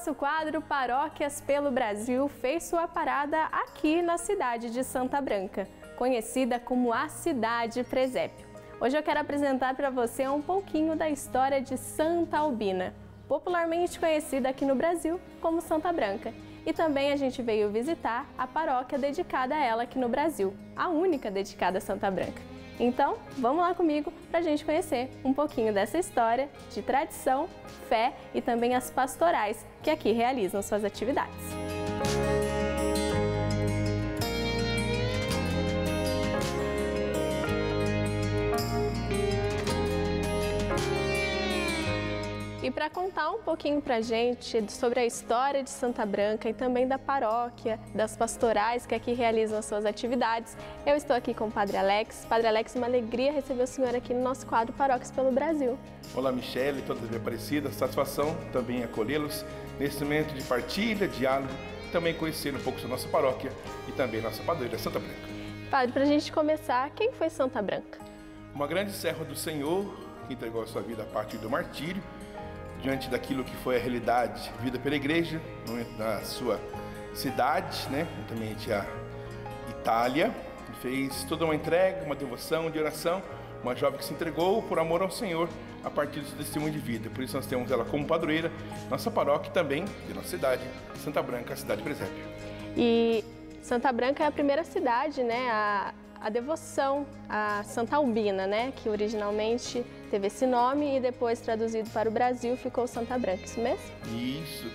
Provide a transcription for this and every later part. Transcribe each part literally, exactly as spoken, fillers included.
nosso quadro Paróquias pelo Brasil fez sua parada aqui na cidade de Santa Branca, conhecida como a Cidade Presépio. Hoje eu quero apresentar para você um pouquinho da história de Santa Albina, popularmente conhecida aqui no Brasil como Santa Branca. E também a gente veio visitar a paróquia dedicada a ela aqui no Brasil, a única dedicada a Santa Branca. Então, vamos lá comigo para a gente conhecer um pouquinho dessa história de tradição, fé e também as pastorais que aqui realizam suas atividades. E para contar um pouquinho para a gente sobre a história de Santa Branca e também da paróquia, das pastorais que aqui realizam as suas atividades, eu estou aqui com o Padre Alex. Padre Alex, uma alegria receber o senhor aqui no nosso quadro Paróquias pelo Brasil. Olá, Michele, todas bem parecidas, satisfação também acolhê-los nesse momento de partilha, diálogo, também conhecer um pouco da nossa paróquia e também nossa padroeira, Santa Branca. Padre, para a gente começar, quem foi Santa Branca? Uma grande serva do Senhor, que entregou a sua vida a partir do martírio, diante daquilo que foi a realidade vida pela igreja, na sua cidade, né, juntamente a Itália, fez toda uma entrega, uma devoção, de oração, uma jovem que se entregou por amor ao Senhor a partir do seu testemunho de vida. Por isso nós temos ela como padroeira, nossa paróquia também, de nossa cidade, Santa Branca, a Cidade Presépio. E Santa Branca é a primeira cidade, né, a, a devoção a Santa Albina, né, que originalmente teve esse nome e depois traduzido para o Brasil ficou Santa Branca, isso mesmo? Isso.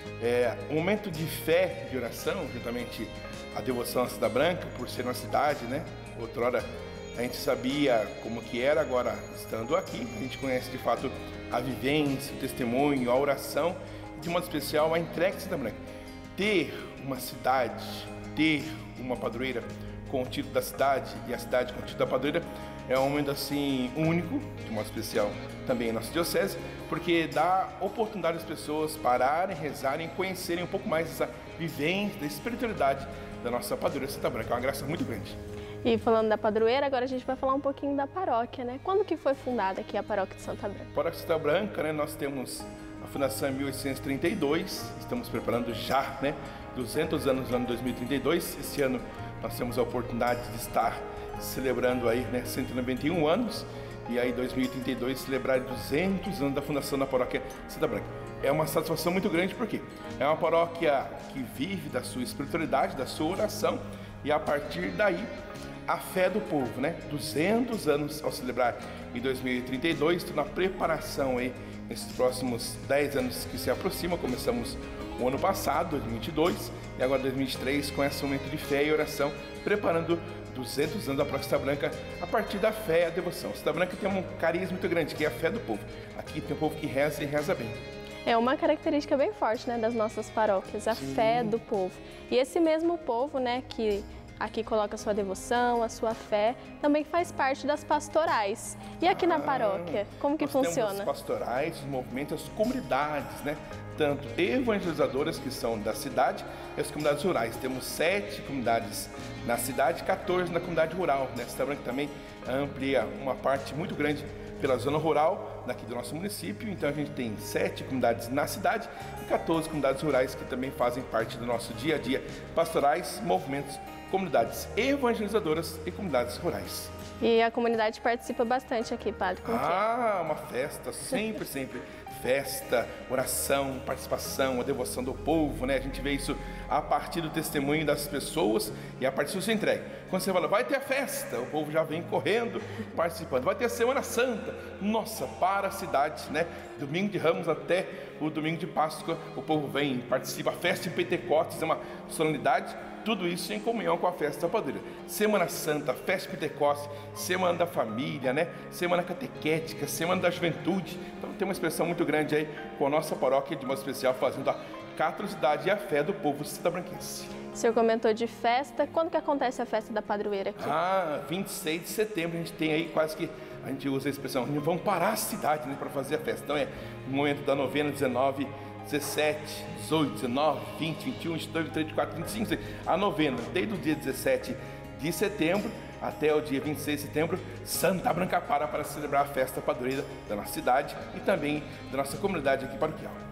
É um momento de fé, de oração, juntamente a devoção à Santa Branca, por ser uma cidade, né? Outrora a gente sabia como que era, agora estando aqui, a gente conhece de fato a vivência, o testemunho, a oração, de modo especial a entrega de Santa Branca. Ter uma cidade, ter uma padroeira com o título da cidade e a cidade com o título da padroeira é um momento assim único, de modo especial também em nossa diocese, porque dá oportunidade às pessoas pararem, rezarem, conhecerem um pouco mais dessa vivência, da espiritualidade da nossa padroeira Santa Branca. É uma graça muito grande. E falando da padroeira, agora a gente vai falar um pouquinho da paróquia, né? Quando que foi fundada aqui a paróquia de Santa Branca? A paróquia de Santa Branca, né, nós temos a fundação em mil oitocentos e trinta e dois, estamos preparando já, né, duzentos anos no ano dois mil e trinta e dois. Esse ano nós temos a oportunidade de estar celebrando aí, né, cento e noventa e um anos, e aí dois mil e trinta e dois celebrar duzentos anos da fundação da paróquia Santa Branca. É uma satisfação muito grande porque é uma paróquia que vive da sua espiritualidade, da sua oração, e a partir daí a fé do povo, né? duzentos anos ao celebrar em dois mil e trinta e dois, estou na preparação aí nesses próximos dez anos que se aproximam. Começamos o ano passado, dois mil e vinte e dois, e agora dois mil e vinte e três, com esse momento de fé e oração, preparando duzentos anos da paróquia Santa Branca a partir da fé e a devoção. Santa Branca tem um carisma muito grande, que é a fé do povo. Aqui tem um povo que reza e reza bem. É uma característica bem forte, né, das nossas paróquias, a Sim. fé do povo. E esse mesmo povo, né, que aqui coloca a sua devoção, a sua fé, também faz parte das pastorais. E aqui ah, na paróquia, como que nós funciona? Temos as pastorais, os movimentos, as comunidades, né? Tanto evangelizadoras, que são da cidade, e as comunidades rurais. Temos sete comunidades na cidade, quatorze na comunidade rural, né? Santa Branca também amplia uma parte muito grande pela zona rural daqui do nosso município. Então a gente tem sete comunidades na cidade e quatorze comunidades rurais que também fazem parte do nosso dia a dia, pastorais, movimentos, comunidades evangelizadoras e comunidades rurais. E a comunidade participa bastante aqui, padre? Como ah, uma festa, sempre, sempre. Festa, oração, participação, a devoção do povo, né? A gente vê isso a partir do testemunho das pessoas e a partir do seu entrega. Quando você fala, vai ter a festa, o povo já vem correndo, participando. Vai ter a Semana Santa, nossa, para a cidade, né? Domingo de Ramos até o domingo de Páscoa, o povo vem, participa. A festa de Pentecostes é uma solenidade. Tudo isso em comunhão com a festa da padroeira. Semana Santa, festa de Pentecostes, Semana da Família, né? Semana catequética, Semana da Juventude. Então tem uma expressão muito grande aí com a nossa paróquia, de modo especial, fazendo a catolicidade e a fé do povo santa-branquense. O senhor comentou de festa. Quando que acontece a festa da padroeira aqui? Ah, vinte e seis de setembro. A gente tem aí quase que, a gente usa a expressão, vamos parar a cidade, né, para fazer a festa. Então é o momento da novena, dezenove, dezessete, dezoito, dezenove, vinte, vinte e um, vinte e dois, vinte e três, vinte e quatro, vinte e cinco, a novena, desde o dia dezessete de setembro até o dia vinte e seis de setembro, Santa Branca para para celebrar a festa padroeira da nossa cidade e também da nossa comunidade aqui paroquial.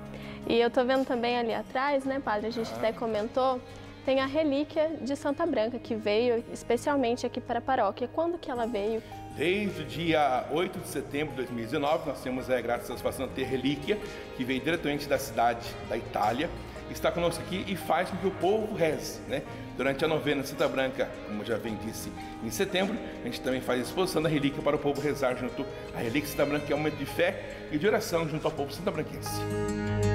E eu tô vendo também ali atrás, né, padre, a gente ah. até comentou, tem a relíquia de Santa Branca, que veio especialmente aqui para a paróquia. Quando que ela veio? Desde o dia oito de setembro de dois mil e dezenove, nós temos a grata satisfação de ter relíquia, que veio diretamente da cidade da Itália, está conosco aqui e faz com que o povo reze, né? Durante a novena de Santa Branca, como eu já bem disse, em setembro, a gente também faz a exposição da relíquia para o povo rezar junto à relíquia de Santa Branca, que é um momento de fé e de oração junto ao povo santabranquense.